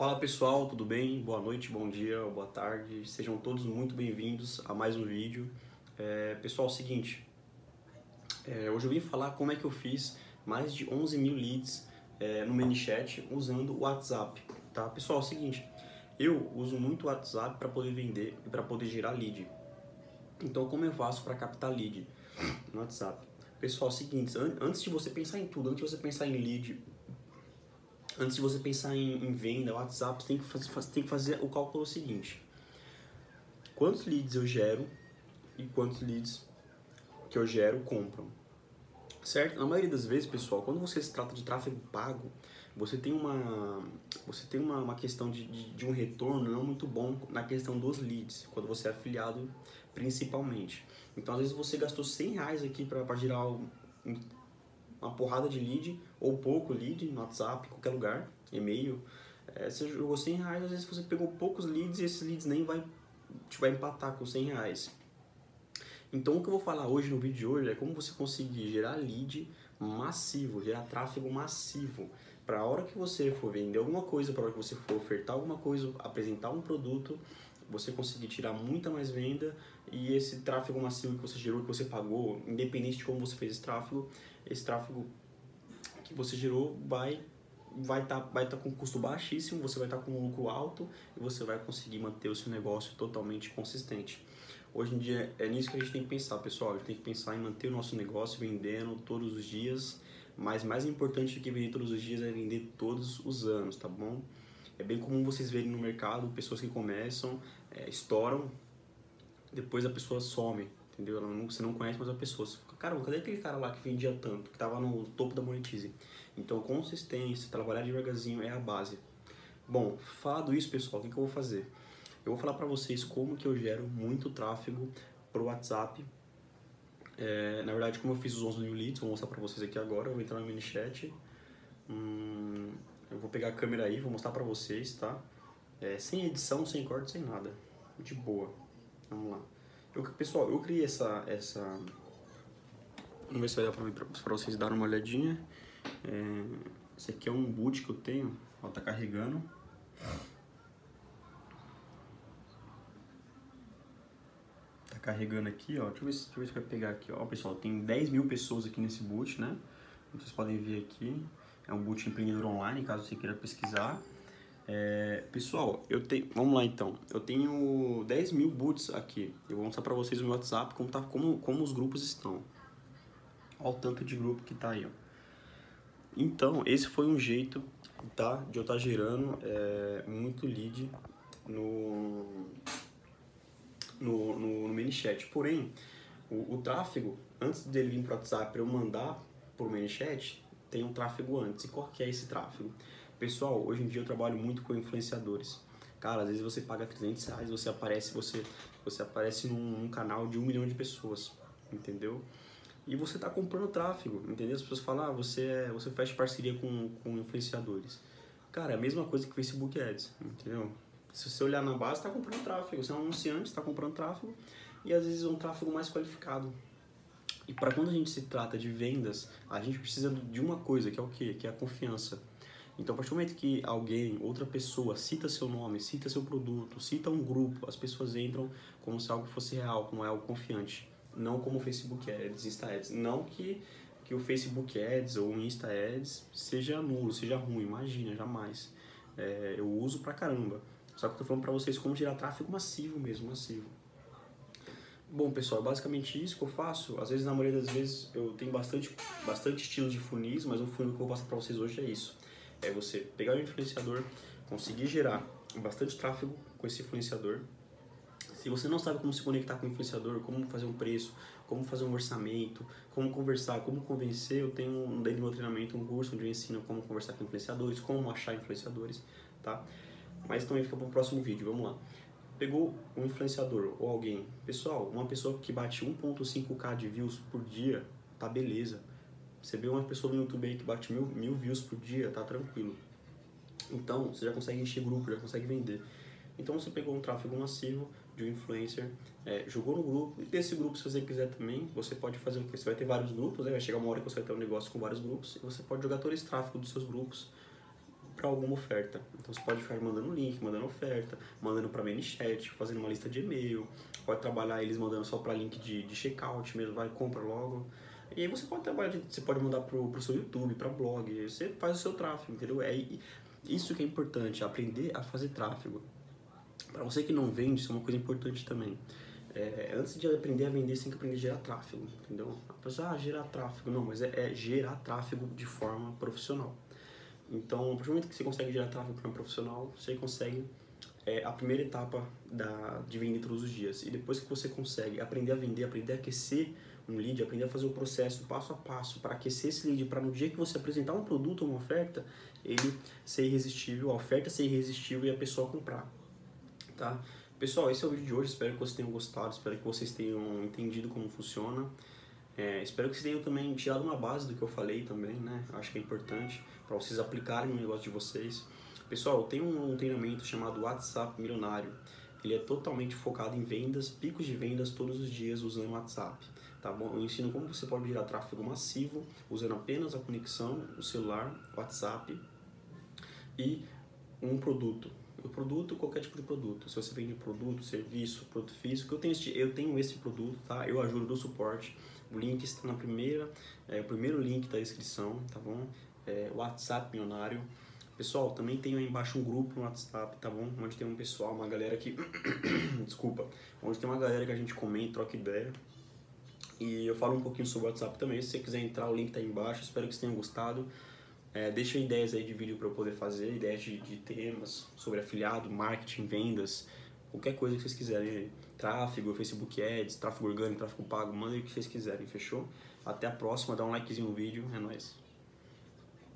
Fala pessoal, tudo bem? Boa noite, bom dia, boa tarde, sejam todos muito bem-vindos a mais um vídeo. Pessoal, é o seguinte, hoje eu vim falar como é que eu fiz mais de 11 mil leads no ManyChat usando o WhatsApp, tá? Pessoal, é o seguinte, eu uso muito o WhatsApp para poder vender e para poder gerar lead. Então, como eu faço para captar lead no WhatsApp? Pessoal, é o seguinte, antes de você pensar em tudo, antes de você pensar em lead, antes de você pensar em venda, WhatsApp, você tem que fazer o cálculo seguinte. Quantos leads eu gero e quantos leads que eu gero compram? Certo? Na maioria das vezes, pessoal, quando você se trata de tráfego pago, você tem uma questão de um retorno não muito bom na questão dos leads, quando você é afiliado principalmente. Então, às vezes você gastou R$100 aqui para gerar uma porrada de lead, ou pouco lead no WhatsApp, em qualquer lugar, e-mail. Você jogou R$100, às vezes você pegou poucos leads e esses leads nem vai empatar com R$100. Então o que eu vou falar hoje no vídeo de hoje é como você conseguir gerar lead massivo, gerar tráfego massivo, para a hora que você for vender alguma coisa, para a hora que você for ofertar alguma coisa, apresentar um produto, você conseguir tirar muita mais venda e esse tráfego massivo que você gerou, que você pagou, independente de como você fez esse tráfego que você gerou vai tá com custo baixíssimo, você vai estar com um lucro alto e você vai conseguir manter o seu negócio totalmente consistente. Hoje em dia é nisso que a gente tem que pensar, pessoal. A gente tem que pensar em manter o nosso negócio vendendo todos os dias, mas mais importante do que vender todos os dias é vender todos os anos, tá bom? É bem comum vocês verem no mercado pessoas que começam, estouram, depois a pessoa some, entendeu? Você não conhece mais a pessoa. Você fica, caramba, cadê aquele cara lá que vendia tanto, que estava no topo da Monetize? Então, consistência, trabalhar devagarzinho é a base. Bom, falado isso, pessoal, o que eu vou fazer? Eu vou falar para vocês como que eu gero muito tráfego pro WhatsApp. Na verdade, como eu fiz os 11 mil leads, vou mostrar para vocês aqui agora. Eu vou entrar no ManyChat. Eu vou pegar a câmera aí, vou mostrar para vocês, tá? Sem edição, sem corte, sem nada. De boa. Vamos lá. Pessoal, eu criei essa... Vamos ver se vai dar pra vocês darem uma olhadinha. Esse aqui é um boot que eu tenho. Ó, tá carregando. Tá carregando aqui, ó. Deixa eu ver se vai pegar aqui, ó. Pessoal, tem 10 mil pessoas aqui nesse boot, né? Vocês podem ver aqui. É um boot empreendedor online, caso você queira pesquisar. Pessoal, vamos lá então. Eu tenho 10 mil boots aqui. Eu vou mostrar pra vocês o meu WhatsApp, como os grupos estão. Olha o tanto de grupo que tá aí, ó. Então, esse foi um jeito, tá, de eu estar gerando muito lead no ManyChat. Porém, o tráfego, antes dele vir para o WhatsApp para eu mandar para o ManyChat, tem um tráfego antes. E qual que é esse tráfego? Pessoal, hoje em dia eu trabalho muito com influenciadores. Cara, às vezes você paga R$300, você aparece num canal de 1 milhão de pessoas, entendeu? E você está comprando tráfego, entendeu? As pessoas falam, você fecha parceria com influenciadores. Cara, é a mesma coisa que Facebook Ads, entendeu? Se você olhar na base, está comprando tráfego. Você é um anunciante, está comprando tráfego e às vezes é um tráfego mais qualificado. E para quando a gente se trata de vendas, a gente precisa de uma coisa, que é o quê? Que é a confiança. Então, a partir do momento que alguém, outra pessoa, cita seu nome, cita seu produto, cita um grupo, as pessoas entram como se algo fosse real, como algo confiante. Não como o Facebook Ads, Insta Ads. Não que o Facebook Ads ou o Insta Ads seja nulo, seja ruim, imagina, jamais. Eu uso pra caramba. Só que eu tô falando pra vocês como gerar tráfego massivo mesmo, massivo. Bom, pessoal, é basicamente isso que eu faço. Às vezes, na maioria das vezes, eu tenho bastante estilo de funis, mas o funil que eu vou passar pra vocês hoje é isso. É você pegar o influenciador, conseguir gerar bastante tráfego com esse influenciador. Se você não sabe como se conectar com o influenciador, como fazer um preço, como fazer um orçamento, como conversar, como convencer, eu tenho dentro do meu treinamento um curso onde eu ensino como conversar com influenciadores, como achar influenciadores, tá? Mas também fica para o próximo vídeo, vamos lá. Pegou um influenciador ou alguém, pessoal, uma pessoa que bate 1.5k de views por dia, tá beleza. Você vê uma pessoa no YouTube aí que bate mil views por dia, tá tranquilo. Então, você já consegue encher grupo, já consegue vender. Então, você pegou um tráfego massivo de um influencer, jogou no grupo, e desse grupo, se você quiser também, você pode fazer o quê? Você vai ter vários grupos, né? Vai chegar uma hora que você vai ter um negócio com vários grupos, e você pode jogar todo esse tráfego dos seus grupos para alguma oferta. Então você pode ficar mandando link, mandando oferta, mandando para ManyChat, fazendo uma lista de e-mail, pode trabalhar eles mandando só para link de checkout mesmo, vai, compra logo. E aí você pode trabalhar, você pode mandar pro seu YouTube, para blog, você faz o seu tráfego, entendeu? É isso que é importante, aprender a fazer tráfego. Para você que não vende, isso é uma coisa importante também. Antes de aprender a vender, você tem que aprender a gerar tráfego, entendeu? A pessoa, gerar tráfego. Não, mas é gerar tráfego de forma profissional. Então, a partir do momento que você consegue gerar tráfego de forma profissional, você consegue a primeira etapa de vender todos os dias. E depois que você consegue aprender a vender, aprender a aquecer um lead, aprender a fazer o processo passo a passo para aquecer esse lead, para no dia que você apresentar um produto ou uma oferta, ele ser irresistível, a oferta ser irresistível e a pessoa comprar, tá? Pessoal, esse é o vídeo de hoje, espero que vocês tenham gostado, espero que vocês tenham entendido como funciona. Espero que vocês tenham também tirado uma base do que eu falei também, né? Acho que é importante para vocês aplicarem no negócio de vocês. Pessoal, eu tenho um treinamento chamado WhatsApp Milionário. Ele é totalmente focado em vendas, picos de vendas todos os dias usando o WhatsApp, tá bom? Eu ensino como você pode gerar tráfego massivo usando apenas a conexão, o celular, WhatsApp e um produto. O produto, qualquer tipo de produto. Se você vende produto, serviço, produto físico, eu tenho esse produto, tá? Eu ajudo no suporte. O link está na o primeiro link da descrição, tá bom? WhatsApp Milionário. Pessoal, também tenho aí embaixo um grupo no WhatsApp, tá bom? Onde tem um pessoal, uma galera que... Desculpa. Onde tem uma galera que a gente comenta, troca ideia. E eu falo um pouquinho sobre o WhatsApp também. Se você quiser entrar, o link tá aí embaixo. Espero que vocês tenham gostado. Deixa ideias aí de vídeo para eu poder fazer, ideias de temas sobre afiliado, marketing, vendas, qualquer coisa que vocês quiserem. Tráfego, Facebook Ads, tráfego orgânico, tráfego pago, mandem o que vocês quiserem, fechou? Até a próxima, dá um likezinho no vídeo, é nóis.